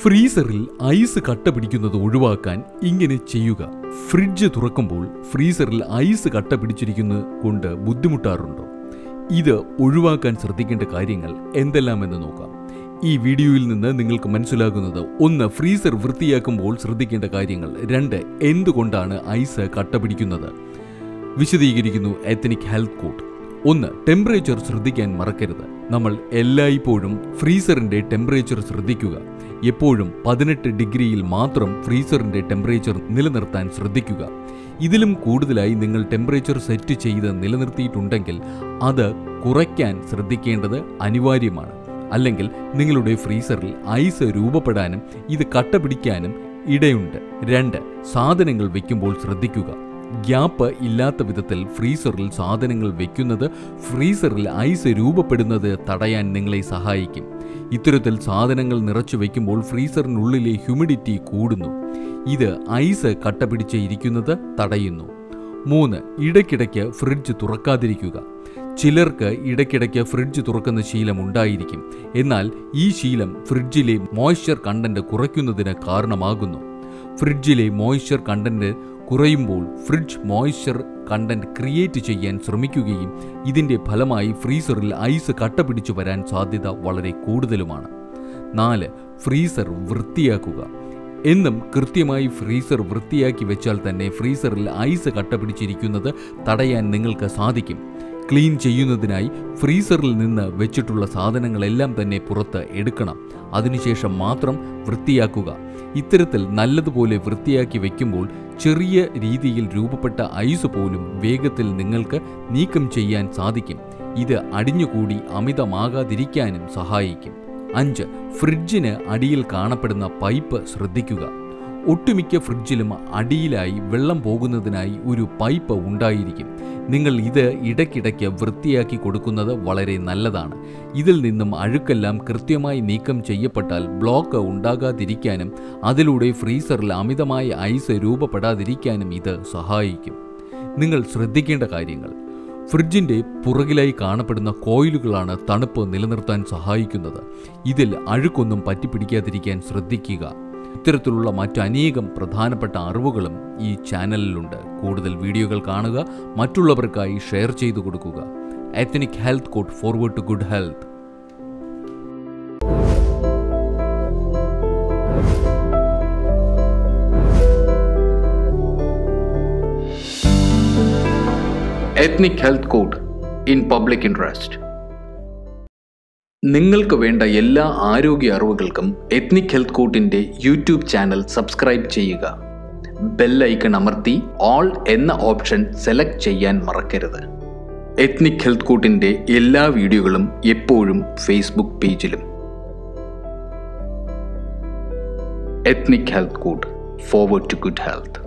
ഫ്രീസറിൽ ഐസ് കട്ട പിടിക്കുന്നത് ഒഴിവാക്കാൻ ഇങ്ങനെ ചെയ്യുക. ഫ്രിഡ്ജ് തുറക്കുമ്പോൾ ഫ്രീസറിൽ ഐസ് കട്ട പിടിച്ചിരിക്കുന്നത് കൊണ്ട് ബുദ്ധിമുട്ടാറുണ്ടോ? ഇത് ഒഴിവാക്കാൻ ശ്രദ്ധിക്കേണ്ട കാര്യങ്ങൾ എന്തെല്ലാമെന്ന് നോക്കാം. ഈ വീഡിയോയിൽ നിന്ന് നിങ്ങൾക്ക് മനസ്സിലാകുന്നത്: 1. ഫ്രീസർ വൃത്തിയാക്കുമ്പോൾ ശ്രദ്ധിക്കേണ്ട കാര്യങ്ങൾ. 2. എന്തുകൊണ്ടാണ് ഐസ് കട്ട പിടിക്കുന്നത്? വിശദീകരിക്കുന്നു എത്നിക് ഹെൽത്ത് കോഡ്. 1. ടെമ്പറേച്ചർ ശ്രദ്ധിക്കാൻ മറക്കരുത്. നമ്മൾ എല്ലായ്പ്പോഴും ഫ്രീസറിന്റെ ടെമ്പറേച്ചർ ശ്രദ്ധിക്കുക. എപ്പോഴും 18 ഡിഗ്രിയിൽ മാത്രം ഫ്രീസറിന്റെ ടെമ്പറേച്ചർ നിലനിർത്താൻ ശ്രദ്ധിക്കുക. ഇതിലും കൂടുതലായി നിങ്ങൾ ടെമ്പറേച്ചർ സെറ്റ് ചെയ്ത് നിലനിർത്തിയിട്ടുണ്ടെങ്കിൽ അത് കുറയ്ക്കാൻ ശ്രദ്ധിക്കേണ്ടത് അനിവാര്യമാണ്. അല്ലെങ്കിൽ നിങ്ങളുടെ ഫ്രീസറിൽ ഐസ് രൂപപ്പെടാനും ഇത് കട്ട പിടിക്കാനും ഇടയുണ്ട്. 2. സാധനങ്ങൾ വയ്ക്കുമ്പോൾ ശ്രദ്ധിക്കുക. ഗ്യാപ്പ് ഇല്ലാത്ത വിധത്തിൽ ഫ്രീസറിൽ സാധനങ്ങൾ വയ്ക്കുന്നത് ഫ്രീസറിൽ ഐസ് രൂപപ്പെടുന്നത് തടയാൻ നിങ്ങളെ സഹായിക്കും. ഇത്തരത്തിൽ സാധനങ്ങൾ നിറച്ചു വയ്ക്കുമ്പോൾ ഫ്രീസറിനുള്ളിലെ ഹ്യൂമിഡിറ്റി കൂടുന്നു. ഇത് ഐസ് കട്ട പിടിച്ച് ഇരിക്കുന്നത് തടയുന്നു. 3. ഇടയ്ക്കിടയ്ക്ക് ഫ്രിഡ്ജ് തുറക്കാതിരിക്കുക. ചിലർക്ക് ഇടയ്ക്കിടയ്ക്ക് ഫ്രിഡ്ജ് തുറക്കുന്ന ശീലം ഉണ്ടായിരിക്കും. എന്നാൽ ഈ ശീലം ഫ്രിഡ്ജിലെ മോയ്സ്ചർ കണ്ടന്റ് കുറയ്ക്കുന്നതിന് കാരണമാകുന്നു. ഫ്രിഡ്ജിലെ മോയ്സ്ചർ കണ്ടന്റ് കുറയുമ്പോൾ ഫ്രിഡ്ജ് മോയ്സ്ചർ കണ്ടന്റ് ക്രിയേറ്റ് ചെയ്യാൻ ശ്രമിക്കുകയും ഇതിൻ്റെ ഫലമായി ഫ്രീസറിൽ ഐസ് കട്ട പിടിച്ചു വരാൻ സാധ്യത വളരെ കൂടുതലുമാണ്. 4. ഫ്രീസർ വൃത്തിയാക്കുക. എന്നും കൃത്യമായി ഫ്രീസർ വൃത്തിയാക്കി വെച്ചാൽ തന്നെ ഫ്രീസറിൽ ഐസ് കട്ട പിടിച്ചിരിക്കുന്നത് തടയാൻ നിങ്ങൾക്ക് സാധിക്കും. ക്ലീൻ ചെയ്യുന്നതിനായി ഫ്രീസറിൽ നിന്ന് വെച്ചിട്ടുള്ള സാധനങ്ങളെല്ലാം തന്നെ പുറത്ത് എടുക്കണം. അതിനുശേഷം മാത്രം വൃത്തിയാക്കുക. ഇത്തരത്തിൽ നല്ലതുപോലെ വൃത്തിയാക്കി വയ്ക്കുമ്പോൾ ചെറിയ രീതിയിൽ രൂപപ്പെട്ട ഐസ് പോലും വേഗത്തിൽ നിങ്ങൾക്ക് നീക്കം ചെയ്യാൻ സാധിക്കും. ഇത് അടിഞ്ഞുകൂടി അമിതമാകാതിരിക്കാനും സഹായിക്കും. 5. ഫ്രിഡ്ജിന് അടിയിൽ കാണപ്പെടുന്ന പൈപ്പ് ശ്രദ്ധിക്കുക. ഒട്ടുമിക്ക ഫ്രിഡ്ജിലും അടിയിലായി വെള്ളം പോകുന്നതിനായി ഒരു പൈപ്പ് ഉണ്ടായിരിക്കും. നിങ്ങൾ ഇത് ഇടയ്ക്കിടയ്ക്ക് വൃത്തിയാക്കി കൊടുക്കുന്നത് വളരെ നല്ലതാണ്. ഇതിൽ നിന്നും അഴുക്കെല്ലാം കൃത്യമായി നീക്കം ചെയ്യപ്പെട്ടാൽ ബ്ലോക്ക് ഉണ്ടാകാതിരിക്കാനും അതിലൂടെ ഫ്രീസറിൽ അമിതമായ ഐസ് രൂപപ്പെടാതിരിക്കാനും ഇത് സഹായിക്കും. നിങ്ങൾ ശ്രദ്ധിക്കേണ്ട കാര്യങ്ങൾ: ഫ്രിഡ്ജിൻ്റെ പുറകിലായി കാണപ്പെടുന്ന കോയിലുകളാണ് തണുപ്പ് നിലനിർത്താൻ സഹായിക്കുന്നത്. ഇതിൽ അഴുക്കൊന്നും പറ്റിപ്പിടിക്കാതിരിക്കാൻ ശ്രദ്ധിക്കുക. ഇത്തരത്തിലുള്ള മറ്റനേകം പ്രധാനപ്പെട്ട അറിവുകളും ഈ ചാനലിലുണ്ട്. കൂടുതൽ വീഡിയോകൾ കാണുക, മറ്റുള്ളവർക്കായി ഷെയർ ചെയ്തു കൊടുക്കുക. Ethnic health code, forward to good health. Ethnic health code in public interest. നിങ്ങൾക്ക് വേണ്ട എല്ലാ ആരോഗ്യ അറിവുകൾക്കും എത്നിക് ഹെൽത്ത് കോഡിൻ്റെ യൂട്യൂബ് ചാനൽ സബ്സ്ക്രൈബ് ചെയ്യുക. ബെൽ ഐക്കൺ അമർത്തി ഓൾ എന്ന ഓപ്ഷൻ സെലക്ട് ചെയ്യാൻ മറക്കരുത്. എത്നിക് ഹെൽത്ത് കോഡിൻ്റെ എല്ലാ വീഡിയോകളും എപ്പോഴും ഫേസ്ബുക്ക് പേജിലും. Ethnic health code, forward to good health.